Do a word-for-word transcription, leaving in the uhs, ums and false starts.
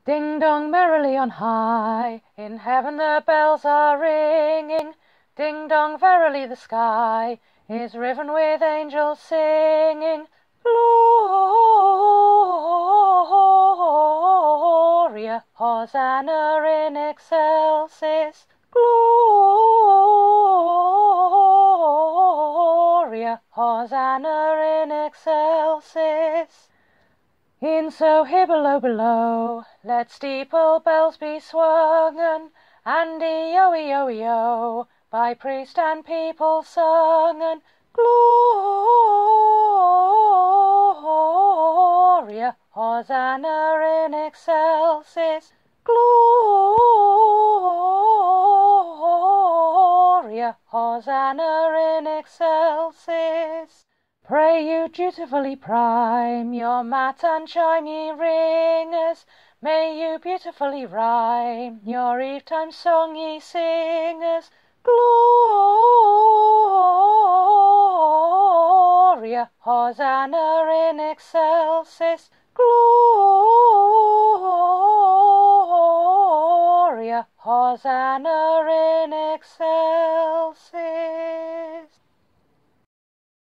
Ding dong merrily on high, in heaven the bells are ringing. Ding dong verily the sky is riven with angels singing. Gloria, Hosanna in excelsis. Gloria, Hosanna in excelsis. In so here below below, let steeple bells be swungen, and E-O-E-O-E-O, by priest and people sungen. Gloria, Hosanna in excelsis. Gloria, Hosanna in excelsis. Pray you dutifully prime your mat and chime, ye ringers. May you beautifully rhyme your eve-time song, ye singers. Gloria, Hosanna in excelsis. Gloria, Hosanna in excelsis.